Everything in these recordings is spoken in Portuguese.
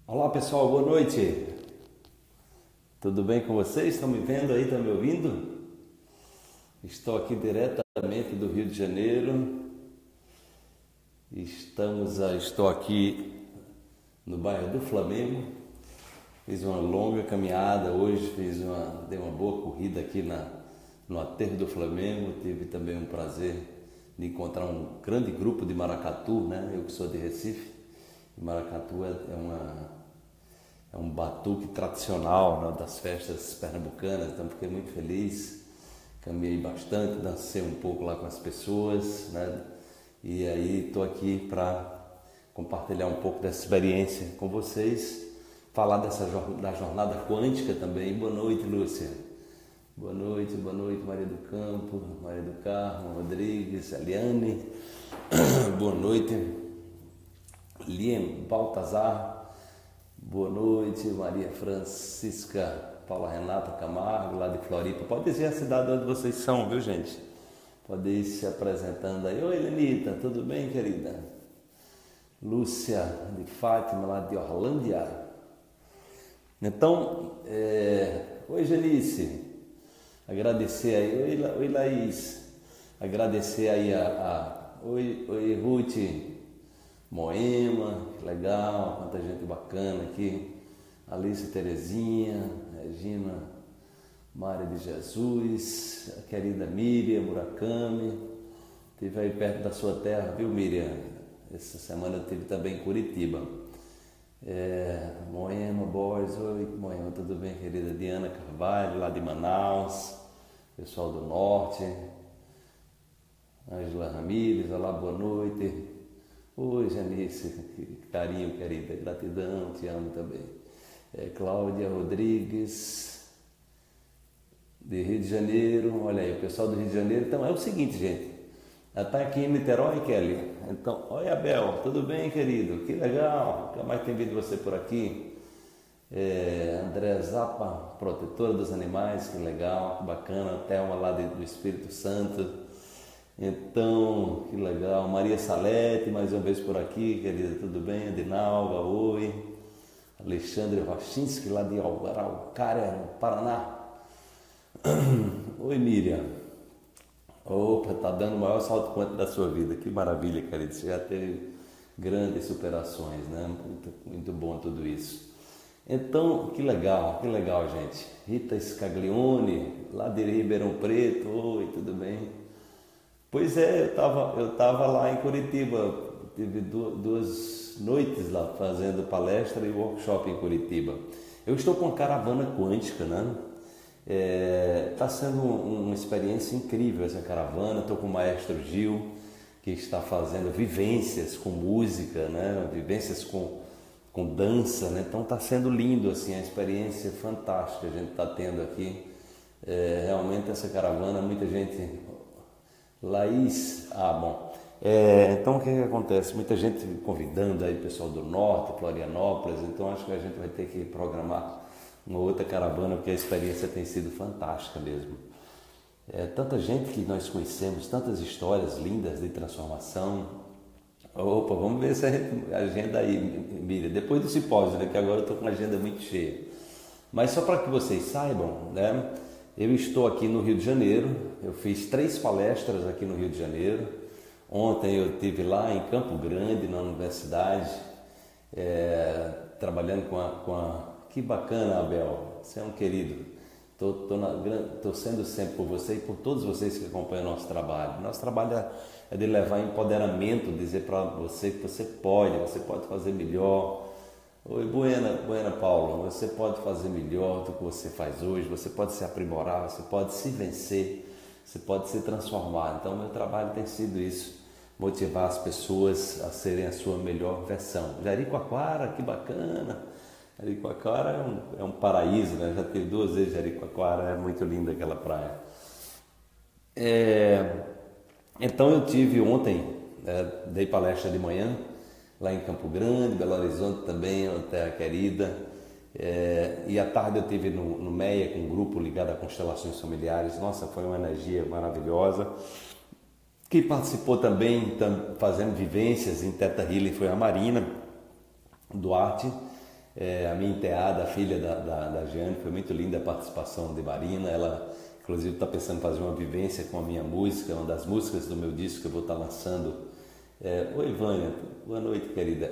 Olá pessoal, boa noite. Tudo bem com vocês? Estão me vendo aí? Estão me ouvindo? Estou aqui diretamente do Rio de Janeiro. Estou aqui no bairro do Flamengo. Fiz uma longa caminhada hoje, dei uma boa corrida aqui no aterro do Flamengo. Tive também um prazer de encontrar um grande grupo de maracatu, né? Eu que sou de Recife. Maracatu é um batuque tradicional, né, das festas pernambucanas, então fiquei muito feliz, caminhei bastante, dancei um pouco lá com as pessoas, né? E aí estou aqui para compartilhar um pouco dessa experiência com vocês, falar da jornada quântica também. Boa noite, Lúcia. Boa noite, Maria do Campo, Maria do Carmo, Rodrigues, Eliane. Boa noite, Liam Baltazar. Boa noite, Maria Francisca, Paula Renata Camargo, lá de Floripa. Pode dizer a cidade onde vocês são, viu, gente? Pode ir se apresentando aí. Oi, Lenita, tudo bem, querida? Lúcia de Fátima, lá de Orlândia. Então, oi, Genice. Agradecer aí. Oi, Laís. Agradecer aí oi, Ruth. Moema, que legal, quanta gente bacana aqui. Alice Terezinha, Regina Maria de Jesus, a querida Miriam Murakami. Estive aí perto da sua terra, viu, Miriam? Essa semana eu estive também em Curitiba. Moema Borges, oi, Moema, tudo bem, querida? Diana Carvalho, lá de Manaus, pessoal do Norte. Ângela Ramírez, olá, boa noite. Oi, Janice, que carinho, querida, gratidão, te amo também. Cláudia Rodrigues, de Rio de Janeiro, olha aí, o pessoal do Rio de Janeiro. Então é o seguinte, gente, ela está aqui em Niterói, Kelly. Então, oi, Abel, tudo bem, querido? Que legal, nunca mais tem visto você por aqui. André Zappa, protetora dos animais, que legal, que bacana. Thelma lá do Espírito Santo. Então, que legal. Maria Salete, mais uma vez por aqui, querida, tudo bem? Adinalva, oi. Alexandre Rochinski, lá de Araucária, no Paraná. Oi, Miriam. Opa, tá dando o maior salto quântico da sua vida. Que maravilha, querida. Você já teve grandes superações, né? Muito, muito bom tudo isso. Então, que legal, gente. Rita Scaglione, lá de Ribeirão Preto. Oi, tudo bem? Pois é, eu tava lá em Curitiba, tive duas noites lá fazendo palestra e workshop em Curitiba. Eu estou com a caravana quântica, né? Está sendo uma experiência incrível essa caravana. Estou com o maestro Gil, que está fazendo vivências com música, né? Vivências com dança, né? Então está sendo lindo, assim, a experiência fantástica que a gente está tendo aqui. Realmente essa caravana, muita gente... Laís, bom. Então o que acontece? Muita gente convidando aí pessoal do norte, Florianópolis, então acho que a gente vai ter que programar uma outra caravana, porque a experiência tem sido fantástica mesmo. Tanta gente que nós conhecemos, tantas histórias lindas de transformação. Opa, vamos ver essa agenda aí, Miriam, depois do simpósio, né, que agora eu estou com uma agenda muito cheia. Mas só para que vocês saibam, né? Eu estou aqui no Rio de Janeiro, eu fiz 3 palestras aqui no Rio de Janeiro. Ontem eu estive lá em Campo Grande, na universidade, trabalhando com a... Que bacana, Abel, você é um querido. Estou sendo sempre por você e por todos vocês que acompanham o nosso trabalho. Nosso trabalho é de levar empoderamento, dizer para você que você pode fazer melhor. Oi, Buena Paulo, você pode fazer melhor do que você faz hoje, você pode se aprimorar, você pode se vencer, você pode se transformar. Então, meu trabalho tem sido isso, motivar as pessoas a serem a sua melhor versão. Jericoacoara, que bacana! Jericoacoara é um paraíso, né? Já tive 2 vezes Jericoacoara, é muito linda aquela praia. Então, eu tive ontem, dei palestra de manhã, lá em Campo Grande, Belo Horizonte também, uma terra querida. E à tarde eu estive no MEA com um grupo ligado a constelações familiares. Nossa, foi uma energia maravilhosa. Quem participou também, fazendo vivências em Theta Healing, foi a Marina Duarte. a minha enteada, a filha da Jeane, foi muito linda a participação de Marina. Ela, inclusive, está pensando em fazer uma vivência com a minha música, uma das músicas do meu disco que eu vou estar lançando. Oi, Vânia, boa noite, querida.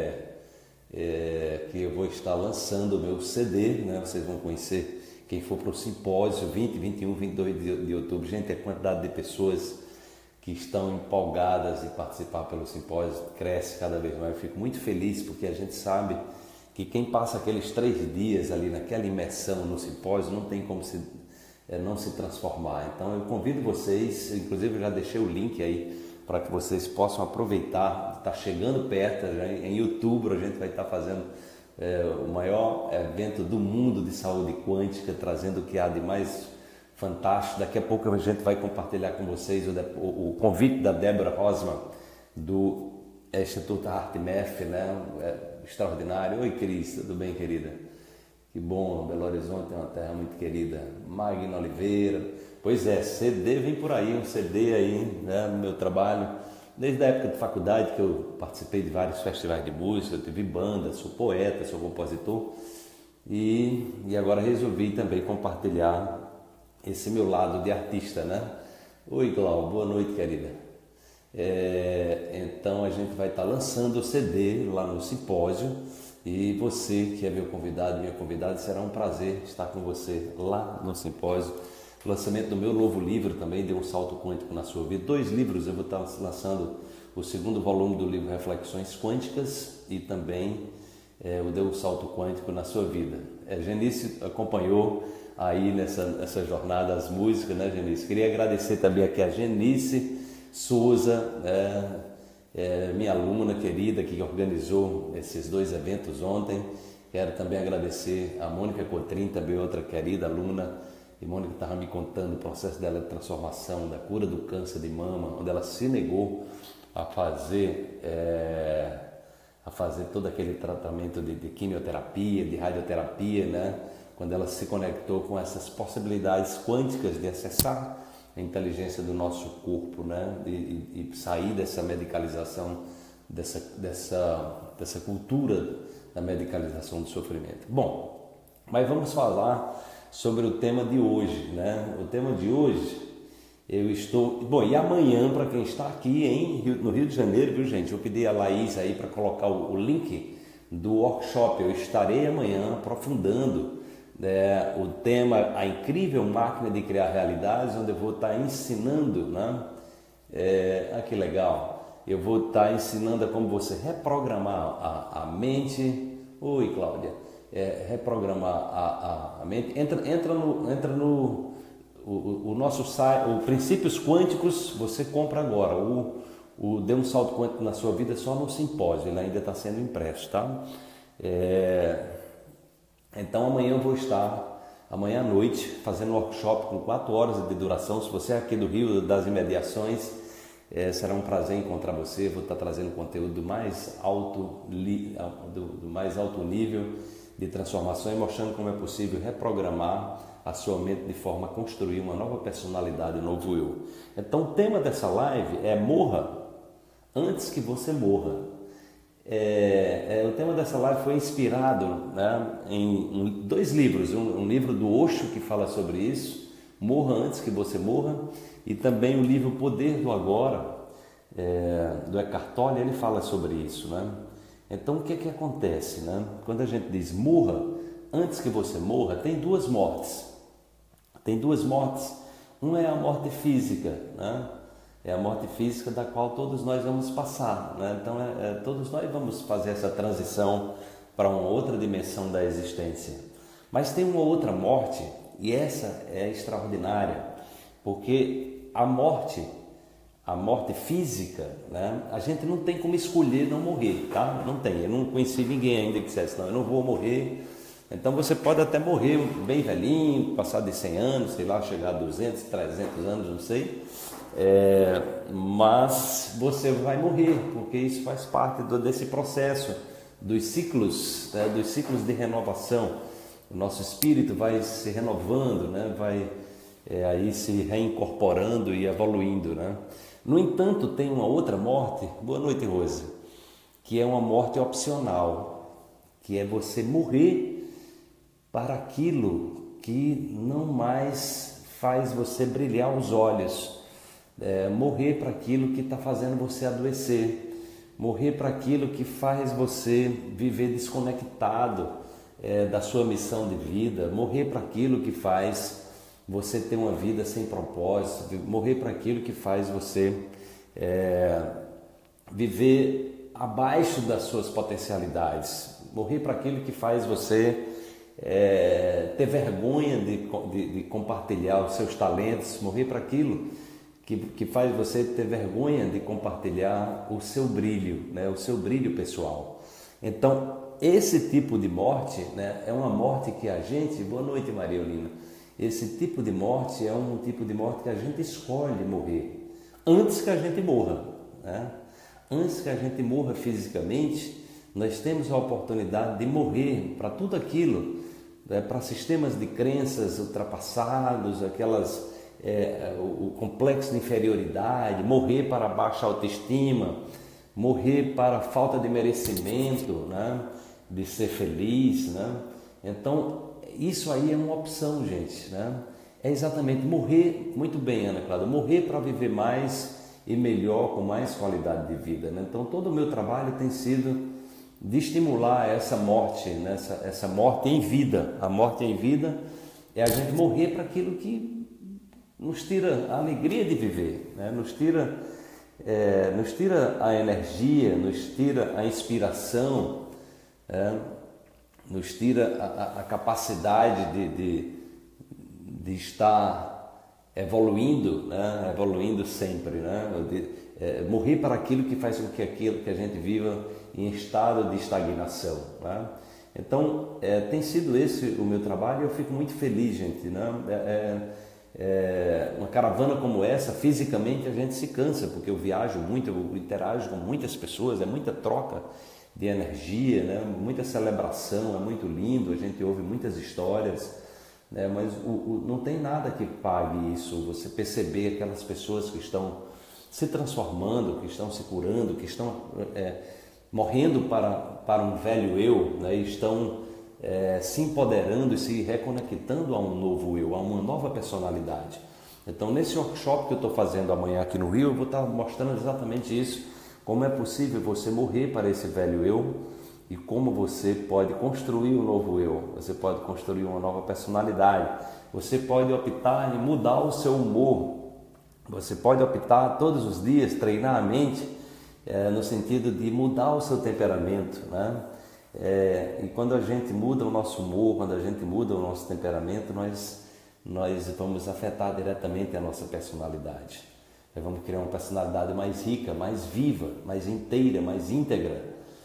Que eu vou estar lançando o meu CD, né? Vocês vão conhecer quem for para o simpósio 20, 21, 22 de outubro. Gente, a quantidade de pessoas que estão empolgadas em participar pelo simpósio cresce cada vez mais. Eu fico muito feliz porque a gente sabe que quem passa aqueles 3 dias ali naquela imersão no simpósio não tem como não se transformar. Então eu convido vocês, inclusive eu já deixei o link aí para que vocês possam aproveitar. Está chegando perto, já em outubro a gente vai estar fazendo o maior evento do mundo de saúde quântica, trazendo o que há de mais fantástico. Daqui a pouco a gente vai compartilhar com vocês o convite da Débora Rosman do Instituto HeartMath, né? Extraordinário. Oi, Cris, tudo bem, querida? Que bom, Belo Horizonte é uma terra muito querida. Magna Oliveira, pois é, CD vem por aí, um CD aí, né, no meu trabalho, desde a época de faculdade que eu participei de vários festivais de música, eu tive banda, sou poeta, sou compositor e agora resolvi também compartilhar esse meu lado de artista, né? Oi, Cláudio, boa noite, querida. Então a gente vai estar lançando o CD lá no simpósio e você que é meu convidado, minha convidada, será um prazer estar com você lá no simpósio. O lançamento do meu novo livro também deu um salto quântico na sua vida. 2 livros, eu vou estar lançando o 2º volume do livro Reflexões Quânticas e também o Deu um Salto Quântico na Sua Vida. A Genice acompanhou aí nessa jornada as músicas, né, Genice? Queria agradecer também aqui a Genice Souza, minha aluna querida que organizou esses 2 eventos ontem. Quero também agradecer a Mônica Cotrim, também outra querida aluna. E Mônica estava me contando o processo dela de transformação, da cura do câncer de mama, onde ela se negou a fazer todo aquele tratamento de quimioterapia, de radioterapia, né? Quando ela se conectou com essas possibilidades quânticas de acessar a inteligência do nosso corpo, né? E sair dessa medicalização, dessa cultura da medicalização do sofrimento. Bom, mas vamos falar sobre o tema de hoje, né? O tema de hoje, eu estou... Bom, e amanhã, para quem está aqui no Rio de Janeiro, viu, gente? Eu pedi a Laís aí para colocar o link do workshop. Eu estarei amanhã aprofundando o tema A Incrível Máquina de Criar Realidades, onde eu vou estar ensinando, né? Que legal! Eu vou estar ensinando a como você reprogramar a mente. Oi, Cláudia. Reprogramar a mente. Entra no nosso site, o Princípios Quânticos, você compra agora. O Dê um Salto Quântico na Sua Vida só no simpósio, ele ainda está sendo impresso, tá? Então amanhã eu vou estar, amanhã à noite, fazendo um workshop com 4 horas de duração. Se você é aqui do Rio, das imediações, será um prazer encontrar você. Vou estar trazendo conteúdo do mais alto nível de transformação e mostrando como é possível reprogramar a sua mente de forma a construir uma nova personalidade, um novo eu. Então o tema dessa live é Morra antes que você morra. O tema dessa live foi inspirado, né, em 2 livros, um livro do Osho que fala sobre isso, Morra Antes que Você Morra, e também o livro Poder do Agora, do Eckhart Tolle. Ele fala sobre isso, né? Então o que é que acontece, né? Quando a gente diz morra antes que você morra, tem 2 mortes. Tem 2 mortes. Uma é a morte física, né? É a morte física da qual todos nós vamos passar, né? Então todos nós vamos fazer essa transição para uma outra dimensão da existência. Mas tem uma outra morte, e essa é extraordinária, porque a morte física, né? A gente não tem como escolher não morrer, tá? Não tem. Eu não conheci ninguém ainda que dissesse, não, eu não vou morrer. Então você pode até morrer bem velhinho, passar de 100 anos, sei lá, chegar a 200, 300 anos, não sei. Mas você vai morrer, porque isso faz parte desse processo dos ciclos, né? Dos ciclos de renovação. O nosso espírito vai se renovando, né? Vai aí se reincorporando e evoluindo, né? No entanto, tem uma outra morte, boa noite, Rosa, que é uma morte opcional, que é você morrer para aquilo que não mais faz você brilhar os olhos, morrer para aquilo que está fazendo você adoecer, morrer para aquilo que faz você viver desconectado da sua missão de vida, morrer para aquilo que faz você ter uma vida sem propósito, morrer para aquilo que faz você viver abaixo das suas potencialidades, morrer para aquilo que faz você ter vergonha de compartilhar os seus talentos, morrer para aquilo que faz você ter vergonha de compartilhar o seu brilho, né? O seu brilho pessoal. Então, esse tipo de morte, né, é uma morte que a gente... Boa noite, Maria Olina. Esse tipo de morte é um tipo de morte que a gente escolhe morrer antes que a gente morra, né? Antes que a gente morra fisicamente, nós temos a oportunidade de morrer para tudo aquilo, né, para sistemas de crenças ultrapassados, o complexo de inferioridade, morrer para a baixa autoestima, morrer para a falta de merecimento, né, de ser feliz, né? Então, isso aí é uma opção, gente, né? É exatamente morrer, muito bem, Ana Cláudia, morrer para viver mais e melhor, com mais qualidade de vida, né? Então, todo o meu trabalho tem sido de estimular essa morte, né? essa morte em vida. A morte em vida é a gente morrer para aquilo que nos tira a alegria de viver, né? Nos tira a energia, nos tira a inspiração, nos tira a capacidade de estar evoluindo, né? Evoluindo sempre, né? Morrer para aquilo que faz com que aquilo que a gente viva em estado de estagnação, né? Então, tem sido esse o meu trabalho e eu fico muito feliz, gente, né? Uma caravana como essa, fisicamente a gente se cansa, porque eu viajo muito, eu interajo com muitas pessoas, é muita troca de energia, né? Muita celebração, é muito lindo, a gente ouve muitas histórias, né? Mas não tem nada que pague isso, você perceber aquelas pessoas que estão se transformando, que estão se curando, que estão morrendo para um velho eu, né? E estão se empoderando e se reconectando a um novo eu, a uma nova personalidade. Então, nesse workshop que eu estou fazendo amanhã aqui no Rio, eu vou estar mostrando exatamente isso, como é possível você morrer para esse velho eu e como você pode construir um novo eu, você pode construir uma nova personalidade, você pode optar em mudar o seu humor, você pode optar todos os dias, treinar a mente, no sentido de mudar o seu temperamento, né? E quando a gente muda o nosso humor, quando a gente muda o nosso temperamento, nós vamos afetar diretamente a nossa personalidade. Nós vamos criar uma personalidade mais rica, mais viva, mais inteira, mais íntegra,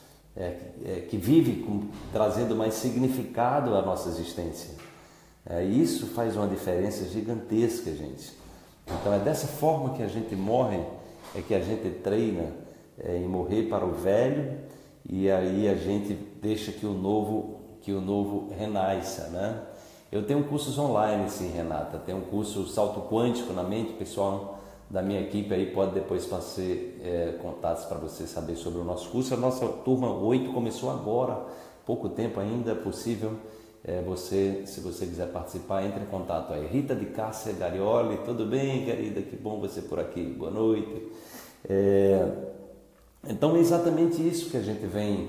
que vive trazendo mais significado à nossa existência. Isso faz uma diferença gigantesca, gente. Então é dessa forma que a gente morre, que a gente treina em morrer para o velho, e aí a gente deixa que o novo renasça, né? Eu tenho cursos online, sim, Renata. Tem um curso Salto Quântico na Mente. O pessoal da minha equipe aí pode depois fazer contatos para você saber sobre o nosso curso. A nossa turma 8 começou agora, pouco tempo ainda. É possível se você quiser participar, entre em contato aí. Rita de Cássia Garioli, tudo bem, querida? Que bom você por aqui. Boa noite. Então é exatamente isso que a gente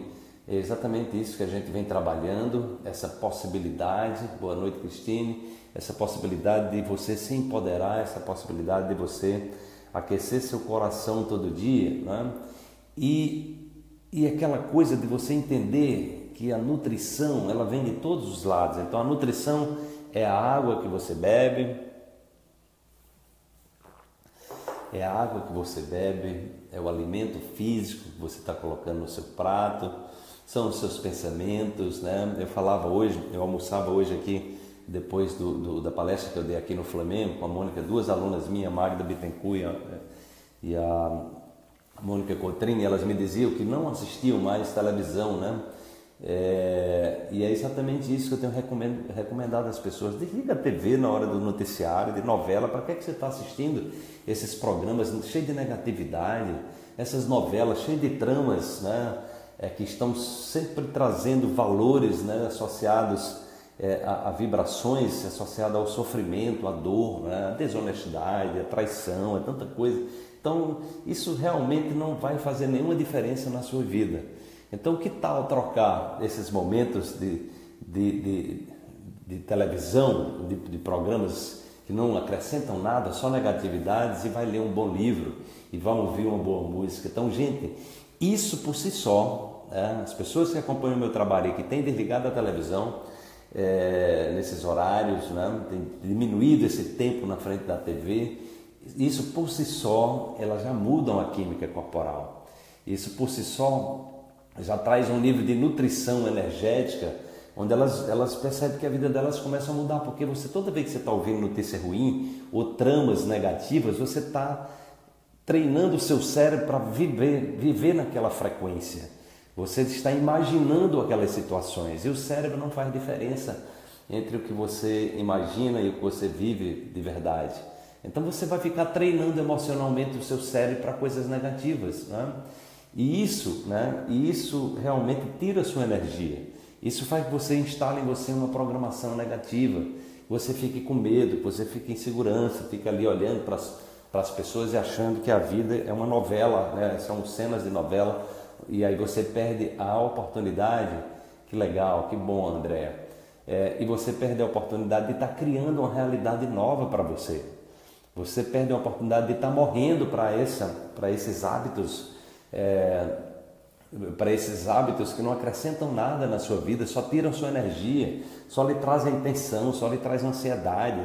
vem trabalhando, essa possibilidade, boa noite Cristine, essa possibilidade de você se empoderar, essa possibilidade de você aquecer seu coração todo dia, né? E aquela coisa de você entender que a nutrição, ela vem de todos os lados. Então a nutrição é a água que você bebe, é o alimento físico que você está colocando no seu prato, são os seus pensamentos, né? Eu almoçava hoje aqui, depois da palestra que eu dei aqui no Flamengo, com a Mônica, duas alunas minhas, a Magda Bittencourt e a Mônica Cotrim, elas me diziam que não assistiam mais televisão, né? E é exatamente isso que eu tenho recomendado às pessoas. Desliga a TV na hora do noticiário, de novela. Para que você está assistindo esses programas cheios de negatividade, essas novelas cheias de tramas, né? que estão sempre trazendo valores, né, associados a vibrações, associadas ao sofrimento, à dor, né, à desonestidade, à traição, a tanta coisa. Então, isso realmente não vai fazer nenhuma diferença na sua vida. Então, que tal trocar esses momentos de televisão, de programas que não acrescentam nada, só negatividades, e vai ler um bom livro e vai ouvir uma boa música? Então, gente, isso por si só, as pessoas que acompanham o meu trabalho e que têm desligado a televisão nesses horários, né, tem diminuído esse tempo na frente da TV, isso por si só, elas já mudam a química corporal. Isso por si só já traz um nível de nutrição energética, onde elas percebem que a vida delas começa a mudar, porque toda vez que você está ouvindo notícia ruim ou tramas negativas, você está treinando o seu cérebro para viver naquela frequência. Você está imaginando aquelas situações, e o cérebro não faz diferença entre o que você imagina e o que você vive de verdade. Então você vai ficar treinando emocionalmente o seu cérebro para coisas negativas, né? E isso realmente tira a sua energia. Isso faz que você instale em você uma programação negativa. Você fique com medo, você fique em insegurança, fica ali olhando para as pessoas e achando que a vida é uma novela, né? São cenas de novela, e aí você perde a oportunidade. Que legal, que bom, Andréa. E você perde a oportunidade de estar criando uma realidade nova para você. Você perde a oportunidade de estar morrendo para esses hábitos, que não acrescentam nada na sua vida, só tiram sua energia, só lhe trazem tensão, só lhe trazem ansiedade,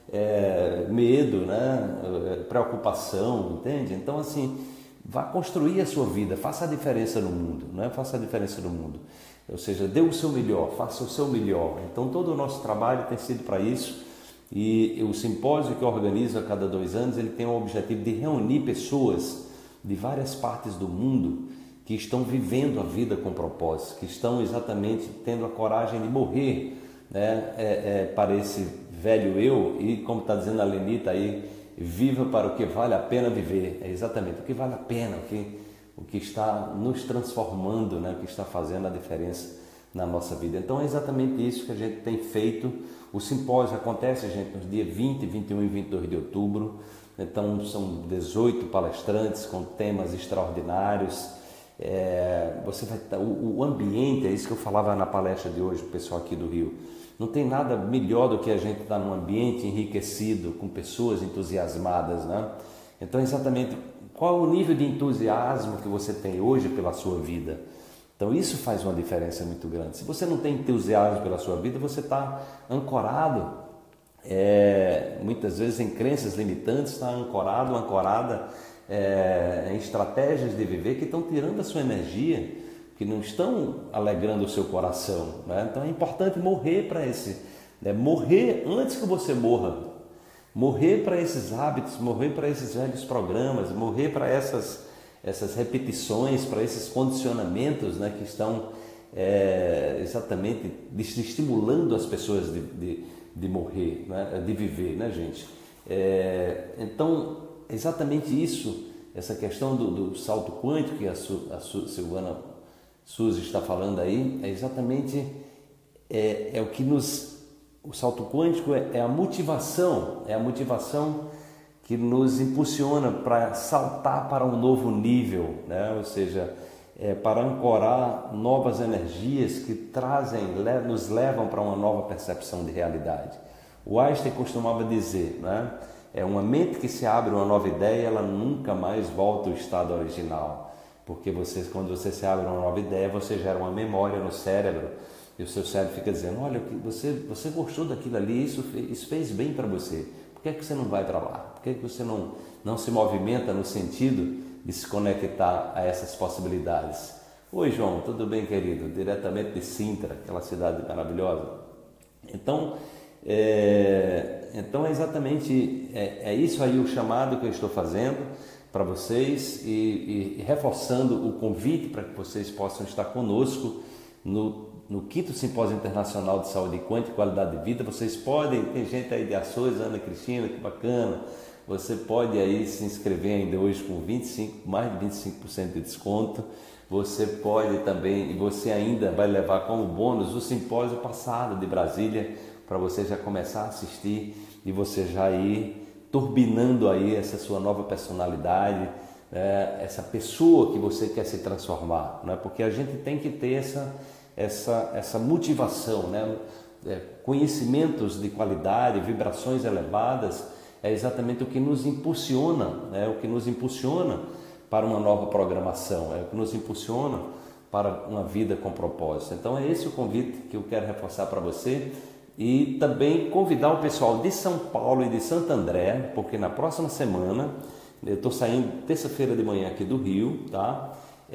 medo, né? Preocupação, entende? Então, assim, vá construir a sua vida, faça a diferença no mundo, né? Faça a diferença no mundo. Ou seja, dê o seu melhor, faça o seu melhor. Então, todo o nosso trabalho tem sido para isso. E o simpósio que eu organizo a cada 2 anos, ele tem o objetivo de reunir pessoas de várias partes do mundo que estão vivendo a vida com propósito, que estão exatamente tendo a coragem de morrer, né, para esse velho eu, e como está dizendo a Lenita aí, viva para o que vale a pena viver. É exatamente o que vale a pena, o que está nos transformando, né, o que está fazendo a diferença na nossa vida. Então é exatamente isso que a gente tem feito. O simpósio acontece, gente, nos dias 20, 21 e 22 de outubro. Então são 18 palestrantes com temas extraordinários. Você vai estar, o ambiente, é isso que eu falava na palestra de hoje, o pessoal aqui do Rio. Não tem nada melhor do que a gente estar num ambiente enriquecido, com pessoas entusiasmadas, né? Então exatamente qual é o nível de entusiasmo que você tem hoje pela sua vida? Então isso faz uma diferença muito grande. Se você não tem entusiasmo pela sua vida, você está ancorado, muitas vezes em crenças limitantes, está ancorada em estratégias de viver que estão tirando a sua energia, que não estão alegrando o seu coração, né? Então é importante morrer para morrer antes que você morra, morrer para esses hábitos, morrer para esses velhos programas, morrer para essas repetições, para esses condicionamentos, né, que estão exatamente estimulando as pessoas de morrer, né, de viver, né, gente? Então, exatamente isso, essa questão do salto quântico que a Silvana Suzy está falando aí, é exatamente o que o salto quântico é a motivação que nos impulsiona para saltar para um novo nível, né? Ou seja, para ancorar novas energias que nos levam para uma nova percepção de realidade. O Einstein costumava dizer, né? Uma mente que se abre a uma nova ideia, ela nunca mais volta ao estado original, porque quando você se abre a uma nova ideia, você gera uma memória no cérebro, e o seu cérebro fica dizendo, olha, você gostou daquilo ali, isso fez bem para você. Por que você não vai para lá? Por que você não se movimenta no sentido de se conectar a essas possibilidades? Oi, João, tudo bem, querido? Diretamente de Sintra, aquela cidade maravilhosa. Então, exatamente isso aí o chamado que eu estou fazendo para vocês e reforçando o convite para que vocês possam estar conosco no 5º Simpósio Internacional de Saúde Quântica e Qualidade de Vida. Vocês podem, tem gente aí de Açores, Ana Cristina, que bacana, você pode aí se inscrever ainda hoje com mais de 25% de desconto. você pode também, e você ainda vai levar como bônus o simpósio passado de Brasília, para você já começar a assistir e você já ir turbinando aí essa sua nova personalidade, essa pessoa que você quer se transformar, né? Porque a gente tem que ter essa motivação, né? Conhecimentos de qualidade, vibrações elevadas, é exatamente o que nos impulsiona, né? O que nos impulsiona para uma nova programação, é o que nos impulsiona para uma vida com propósito. Então é esse o convite que eu quero reforçar para você e também convidar o pessoal de São Paulo e de Santo André, porque na próxima semana, eu estou saindo terça-feira de manhã aqui do Rio, tá?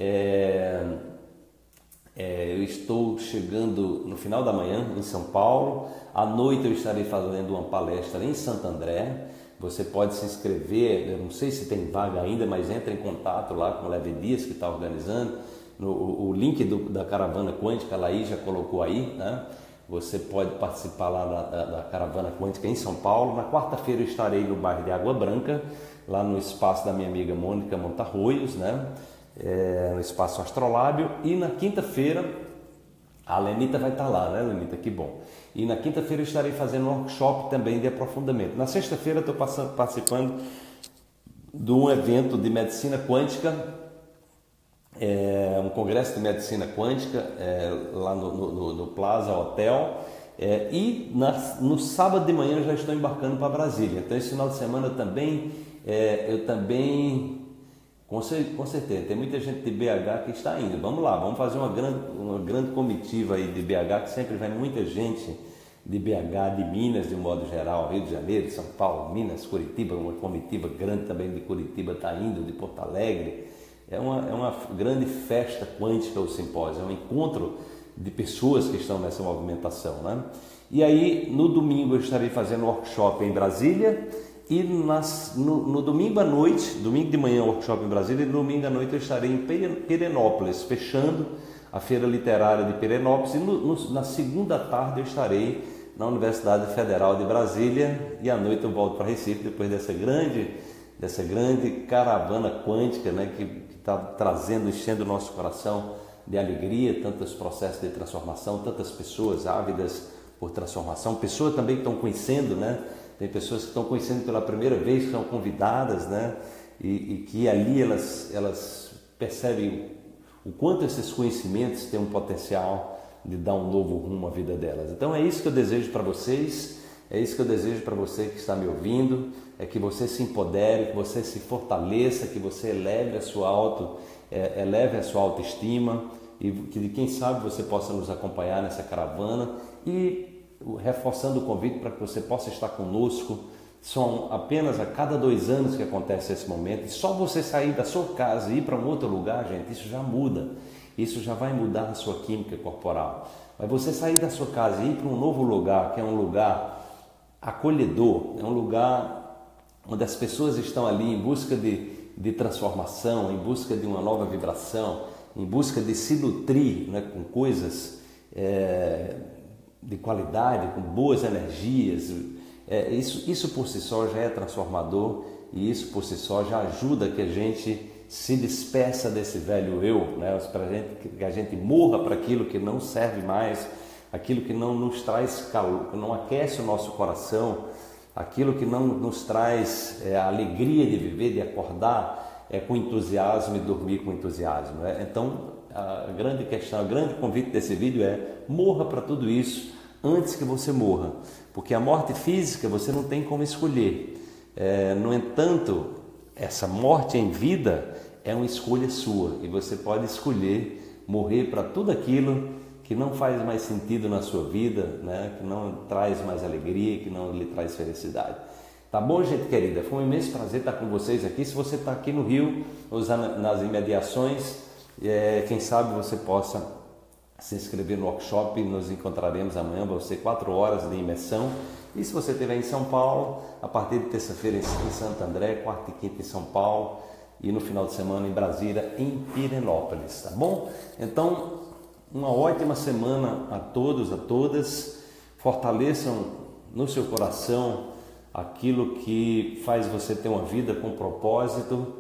Eu estou chegando no final da manhã em São Paulo, à noite eu estarei fazendo uma palestra em Santo André. Você pode se inscrever, eu não sei se tem vaga ainda, mas entre em contato lá com o Leve Dias que está organizando. O link da Caravana Quântica, a Laís já colocou aí, né? Você pode participar lá da Caravana Quântica em São Paulo. Na quarta-feira eu estarei no bairro de Água Branca, lá no espaço da minha amiga Mônica Montarroios, né? No espaço Astrolábio. E na quinta-feira a Lenita vai estar lá, né, Lenita? Que bom. E na quinta-feira eu estarei fazendo um workshop também de aprofundamento. Na sexta-feira estou participando de um evento de medicina quântica, um congresso de medicina quântica lá no Plaza Hotel. E no sábado de manhã eu já estou embarcando para Brasília. Então esse final de semana eu também com certeza, tem muita gente de BH que está indo. Vamos lá, vamos fazer uma grande comitiva aí de BH, que sempre vai muita gente de BH, de Minas de um modo geral, Rio de Janeiro, São Paulo, Minas, Curitiba, uma comitiva grande também de Curitiba está indo, de Porto Alegre. É uma grande festa quântica o simpósio, é um encontro de pessoas que estão nessa movimentação, né? E aí no domingo eu estarei fazendo um workshop em Brasília. E no domingo à noite, domingo de manhã workshop em Brasília, e domingo à noite eu estarei em Pirenópolis, fechando a Feira Literária de Pirenópolis, e na segunda tarde eu estarei na Universidade Federal de Brasília, e à noite eu volto para Recife, depois dessa grande caravana quântica, né, que está trazendo, enchendo o nosso coração de alegria, tantos processos de transformação, tantas pessoas ávidas por transformação, pessoas também que estão conhecendo, né? Tem pessoas que estão conhecendo pela primeira vez, que são convidadas, né? E que ali elas percebem o quanto esses conhecimentos têm um potencial de dar um novo rumo à vida delas. Então é isso que eu desejo para vocês, é isso que eu desejo para você que está me ouvindo, é que você se empodere, que você se fortaleça, que você eleve a sua autoestima e que, quem sabe, você possa nos acompanhar nessa caravana e reforçando o convite para que você possa estar conosco. São apenas a cada 2 anos que acontece esse momento, e só você sair da sua casa e ir para um outro lugar, gente, isso já muda, isso já vai mudar a sua química corporal. Mas você sair da sua casa e ir para um novo lugar, que é um lugar acolhedor, é um lugar onde as pessoas estão ali em busca de transformação, em busca de uma nova vibração, em busca de se nutrir, né, com coisas de qualidade, com boas energias. Isso por si só já é transformador, e isso por si só já ajuda que a gente se despeça desse velho eu, né? Que a gente morra para aquilo que não serve mais, aquilo que não nos traz calor, que não aquece o nosso coração, aquilo que não nos traz a alegria de viver, de acordar com entusiasmo e dormir com entusiasmo, né? Então a grande questão, o grande convite desse vídeo é: morra para tudo isso antes que você morra, porque a morte física você não tem como escolher. No entanto, essa morte em vida é uma escolha sua, e você pode escolher morrer para tudo aquilo que não faz mais sentido na sua vida, né? Que não traz mais alegria, que não lhe traz felicidade. Tá bom, gente querida? Foi um imenso prazer estar com vocês aqui. Se você está aqui no Rio, ou nas imediações, quem sabe você possa se inscrever no workshop. Nos encontraremos amanhã, vão ser 4 horas de imersão. E se você estiver em São Paulo, a partir de terça-feira em Santo André, quarta e quinta em São Paulo, e no final de semana em Brasília, em Pirenópolis, tá bom? Então, uma ótima semana a todos, a todas. Fortaleçam no seu coração aquilo que faz você ter uma vida com propósito,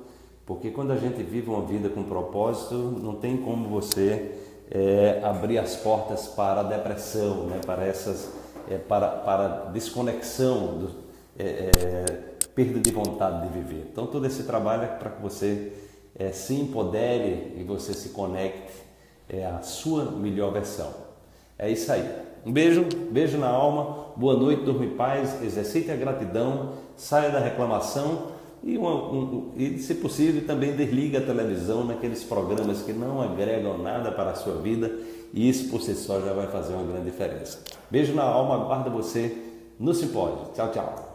Porque quando a gente vive uma vida com propósito, não tem como você abrir as portas para a depressão, né? Para desconexão, perda de vontade de viver. Então todo esse trabalho é para que você se empodere e você se conecte à sua melhor versão. É isso aí. Um beijo, beijo na alma, boa noite, durma em paz, exercite a gratidão, saia da reclamação e se possível, também desliga a televisão naqueles programas que não agregam nada para a sua vida, e isso por si só já vai fazer uma grande diferença. Beijo na alma, aguardo você no simpósio. Tchau, tchau.